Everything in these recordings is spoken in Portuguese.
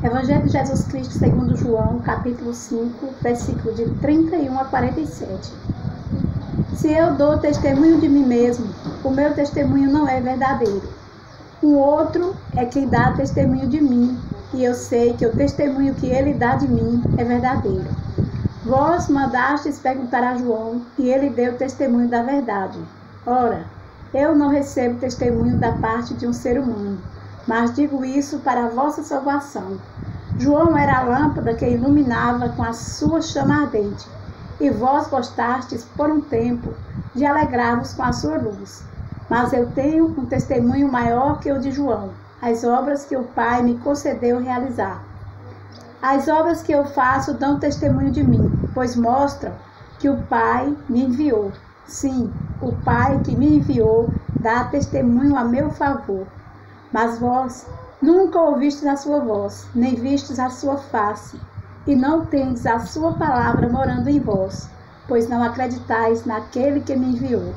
Evangelho de Jesus Cristo segundo João, capítulo 5, versículo de 31 a 47. Se eu dou testemunho de mim mesmo, o meu testemunho não é verdadeiro. Um outro é quem dá testemunho de mim, e eu sei que o testemunho que ele dá de mim é verdadeiro. Vós mandastes perguntar a João, e ele deu testemunho da verdade. Ora, eu não recebo testemunho da parte de um ser humano, mas digo isso para a vossa salvação. João era a lâmpada que iluminava com a sua chama ardente, e vós gostastes por um tempo de alegrar-vos com a sua luz. Mas eu tenho um testemunho maior que o de João, as obras que o Pai me concedeu realizar. As obras que eu faço dão testemunho de mim, pois mostram que o Pai me enviou. Sim, o Pai que me enviou dá testemunho a meu favor. Mas vós nunca ouvistes a sua voz, nem vistes a sua face, e não tendes a sua palavra morando em vós, pois não acreditais naquele que me enviou.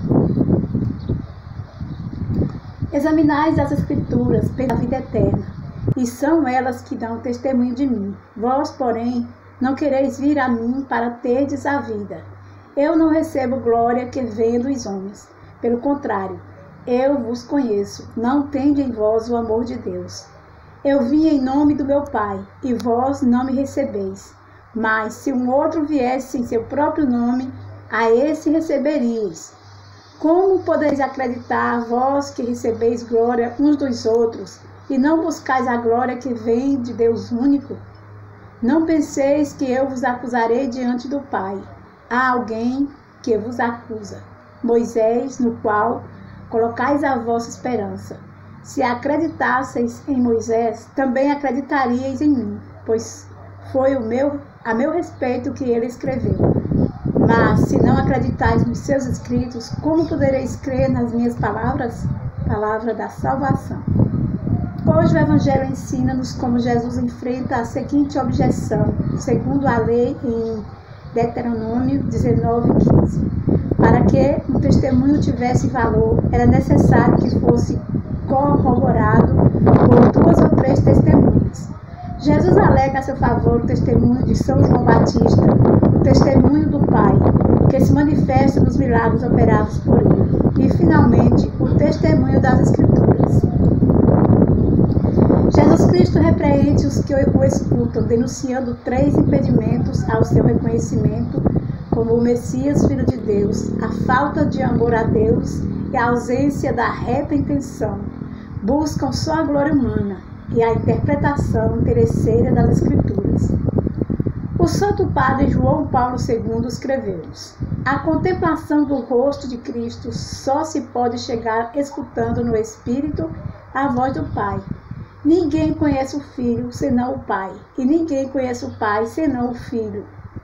Examinais as Escrituras pela vida eterna, e são elas que dão testemunho de mim. Vós, porém, não quereis vir a mim para terdes a vida. Eu não recebo glória que vem dos homens. Pelo contrário, eu vos conheço, não tende em vós o amor de Deus. Eu vim em nome do meu Pai, e vós não me recebeis. Mas se um outro viesse em seu próprio nome, a esse receberíeis. Como podeis acreditar, vós que recebeis glória uns dos outros, e não buscais a glória que vem de Deus único? Não penseis que eu vos acusarei diante do Pai. Há alguém que vos acusa, Moisés, no qual colocais a vossa esperança. Se acreditasseis em Moisés, também acreditaríeis em mim, pois foi a meu respeito que ele escreveu. Mas se não acreditais nos seus escritos, como podereis crer nas minhas palavras? Palavra da salvação. Hoje o Evangelho ensina-nos como Jesus enfrenta a seguinte objeção, segundo a lei em Deuteronômio 19:15. Para que um testemunho tivesse valor, era necessário que fosse corroborado por 2 ou 3 testemunhas. Jesus alega a seu favor o testemunho de São João Batista, o testemunho do Pai, que se manifesta nos milagres operados por ele, e, finalmente, o testemunho das Escrituras. Jesus Cristo repreende os que o escutam, denunciando 3 impedimentos ao seu reconhecimento como o Messias, Filho de Deus, a falta de amor a Deus e a ausência da reta intenção. Buscam só a glória humana e a interpretação interesseira das Escrituras. O Santo Padre João Paulo II escreveu-nos: a contemplação do rosto de Cristo só se pode chegar escutando no Espírito a voz do Pai. Ninguém conhece o Filho senão o Pai, e ninguém conhece o Pai senão o Filho,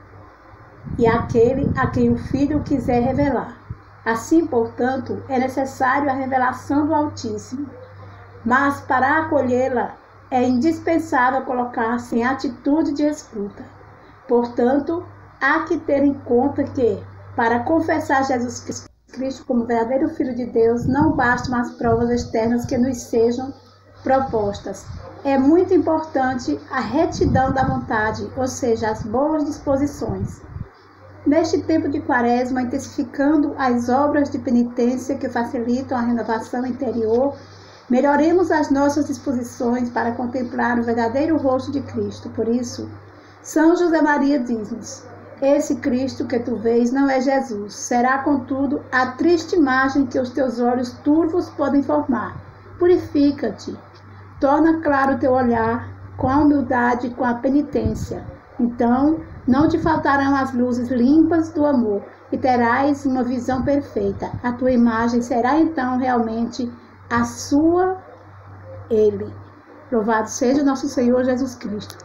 e aquele a quem o Filho quiser revelar. Assim, portanto, é necessário a revelação do Altíssimo, mas para acolhê-la é indispensável colocar-se em atitude de escuta. Portanto, há que ter em conta que, para confessar Jesus Cristo como verdadeiro Filho de Deus, não bastam as provas externas que nos sejam propostas. É muito importante a retidão da vontade, ou seja, as boas disposições. Neste tempo de Quaresma, intensificando as obras de penitência que facilitam a renovação interior, melhoremos as nossas disposições para contemplar o verdadeiro rosto de Cristo. Por isso, São José Maria diz-nos: esse Cristo que tu vês não é Jesus, será, contudo, a triste imagem que os teus olhos turvos podem formar. Purifica-te, torna claro o teu olhar com a humildade e com a penitência. Então, não te faltarão as luzes limpas do amor e terás uma visão perfeita. A tua imagem será então realmente a sua Ele. Louvado seja nosso Senhor Jesus Cristo.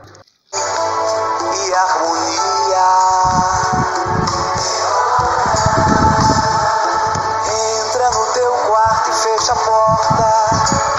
E harmonia entra no teu quarto e fecha a porta.